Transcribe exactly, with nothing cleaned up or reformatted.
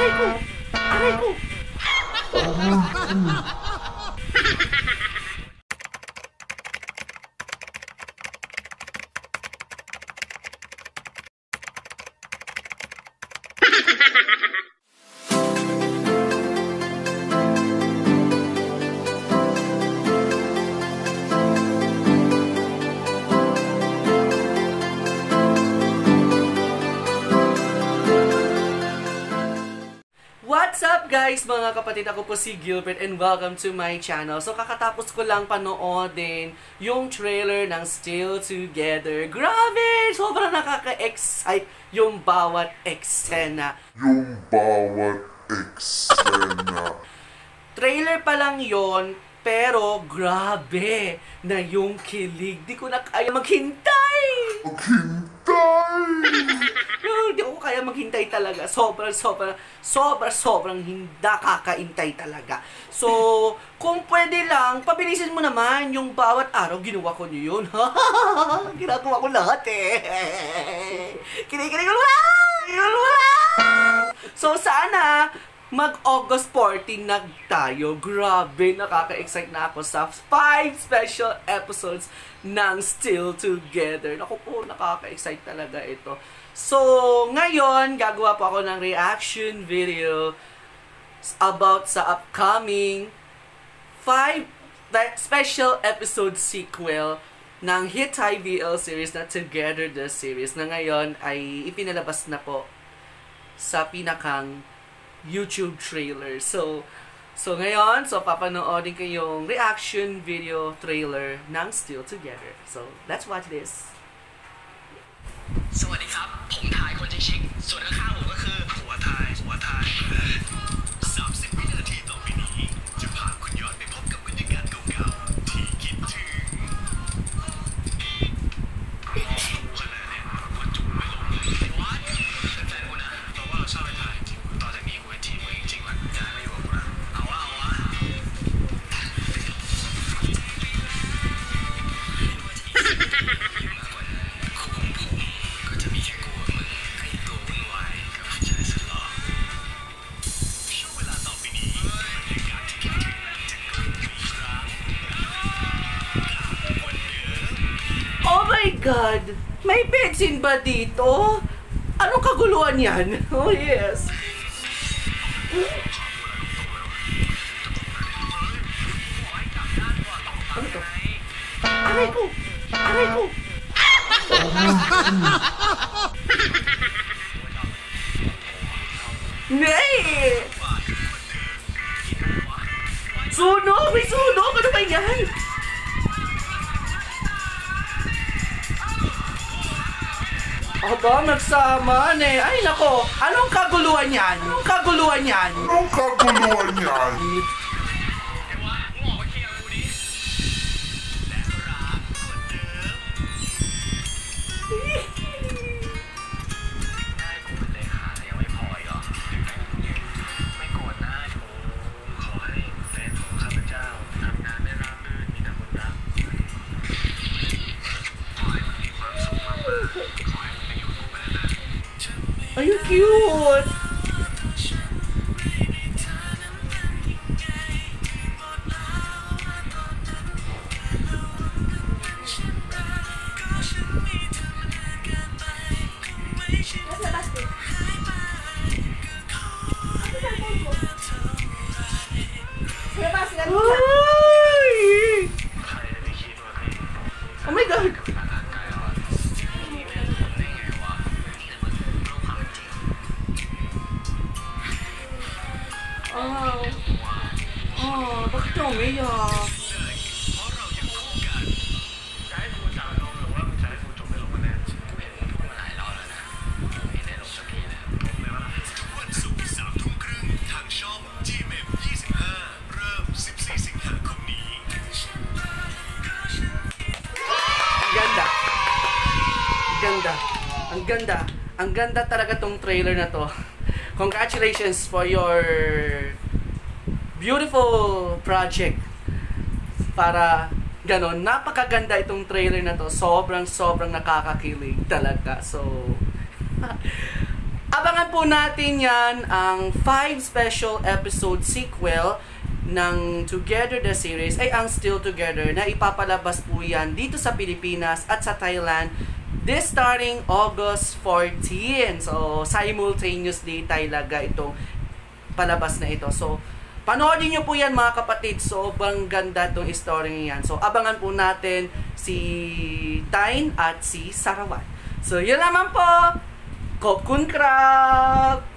Aray ko! Aray ko! What's up guys, mga kapatid? Ako po si Gilbert and welcome to my channel. So kakatapos ko lang panoodin yung trailer ng Still Together. Grabe! Sobrang nakaka-excite yung bawat eksena. Yung bawat eksena. Trailer pa lang yon, pero grabe na yung kilig. Di ko na kaya maghintay! Maghintay! Hindi ko kaya maghintay talaga. Sobrang, sobrang, sobrang, sobrang hindi kakaintay talaga. So, kung pwede lang, pabilisin mo naman yung bawat araw. Ginawa ko niyo yun. Ginagawa ko lahat eh. Kinikilig ko lang! So, sana mag-August fourteen na tayo. Grabe, nakaka-excite na ako sa five special episodes ng Still Together. Naku po, nakaka-excite talaga ito. So, ngayon, gagawa po ako ng reaction video about sa upcoming five special episode sequel ng hit I V L series na Together the Series na ngayon ay ipinalabas na po sa pinakang YouTube trailer. So, so ngayon, so papanoodin ko yung reaction video trailer ng Still Together. So, let's watch this. สวัสดีครับผมทายคนที่ชิคส่วนข้างๆผมก็คือหัวทายหัวทายสามสิบวินาทีต่อไปนี้จะพาคุณย้อนไปพบกับบรรยากาศเก่าๆที่คิดถึงขนาดเนี่ยมันจุกไม่ลงเลยไอ้วัดแฟนกูนะเราว่าเราชอบไอ้ทายจริงต่อจากนี้กูเป็นทีมมึงจริงๆว่ะจะไม่อยู่กับกูนะเอาวะเอาวะ Oh my God! May betsin ba dito? Anong kaguluhan yan? Oh yes! Ano to? Aray ko! Aray ko! Nay! Sunog! May sunog! Ano ba yan? Aba, nagsama eh. Ay, nako. Anong kaguluhan yan? Anong kaguluhan yan? Anong kaguluhan yan? Are you cute? Ay! Oh my God! Oh, oh, bakit ka umiyak? Ganda. Ganda. Ang ganda. Ang ganda talaga tong trailer na to. Congratulations for your beautiful project. Para ganon, napakaganda itong trailer na to. Sobrang sobrang nakakakilig talaga. So Abangan po natin yan, ang five special episode sequel ng Together the series ay ang Still Together na ipapalabas po yan dito sa Pilipinas at sa Thailand this starting August fourteenth. So, simultaneously talaga itong palabas na ito. So, panoodin nyo po yan mga kapatid. Sobrang ganda itong story yan. So, abangan po natin si Tain at si Sarawan. So, yun naman po. Kokun Krab!